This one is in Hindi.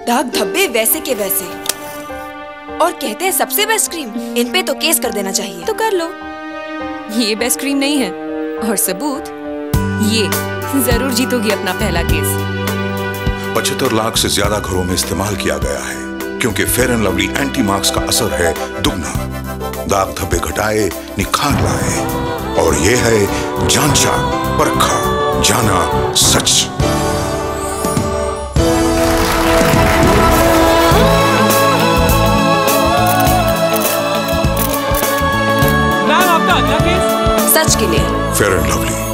दाग धब्बे वैसे के वैसे, और कहते हैं सबसे बेस्ट क्रीम। इन पे तो केस कर देना चाहिए। तो कर लो। ये बेस्ट क्रीम नहीं है, और सबूत ये, जरूर जीतोगी अपना पहला केस। 75 लाख से ज्यादा घरों में इस्तेमाल किया गया है, क्योंकि Fair and Lovely anti marks का असर है दुगना, दाग धब्बे घटाए, निखार लाए। और ये है जांचा परखा जाना सच। मैम आपका अगला केस सच के लिए फेयर एंड लवली।